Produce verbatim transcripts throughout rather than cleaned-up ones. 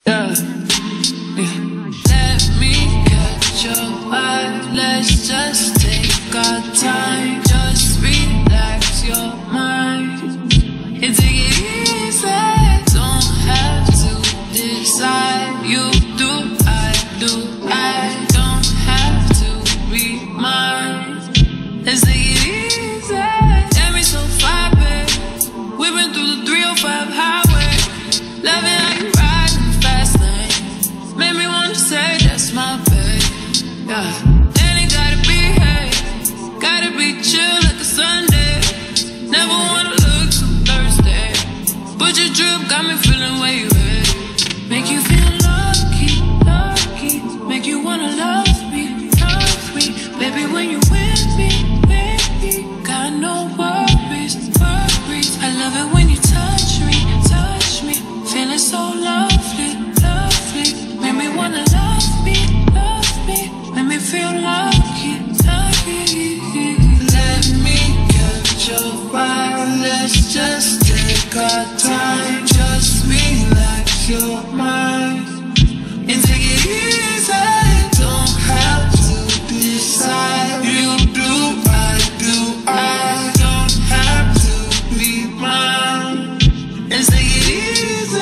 Yeah. Yeah. Let me catch your eye. Let's just take our time. Just relax your mind and take it easy. Don't have to decide. You do, I do. I don't have to be mine. Let's take it easy. Let me so far, babe. We've been through the three oh five highway. Loving how you riding fast lane. Made me wanna say that's my babe. Yeah. And it gotta be, hey, gotta be chill like a Sunday. Never wanna look too thirsty. But your drip got me feeling way ready. Make you feel lucky, lucky. Make you wanna love me, love me. Baby, when you with me, baby, got no worries, worries. I love it when you touch me, touch me. Feeling so lovely, lovely. Make me wanna love me, love me. Make me feel lucky, lucky. Let me catch your vibe. Let's just take our time. Just relax your mind and take it easy. Don't have to decide. You do, I do. I don't have to be mine. Let's take it easy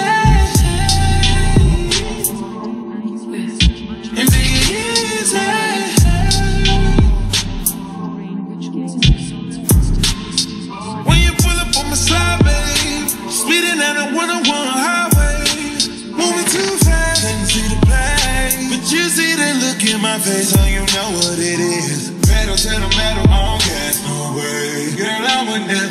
and take it easy. When you pull up on my side, babe, speeding down the one oh one highway, moving too fast, can't see the play. But you see that look in my face, so you know what it is. Pedal to the metal, on gas, no way. Girl, I would never